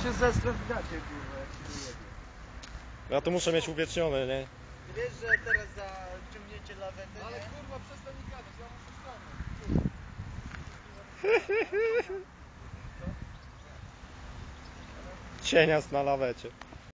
się zesrać w gacie, kurwa, jak się wyjebie. Ja to muszę mieć uwiecznione, nie? Wiesz, że teraz za ciągnięcie lawety, Ale nie? kurwa, przestań mi gadać, ja muszę stanąć. Cienias na lawecie.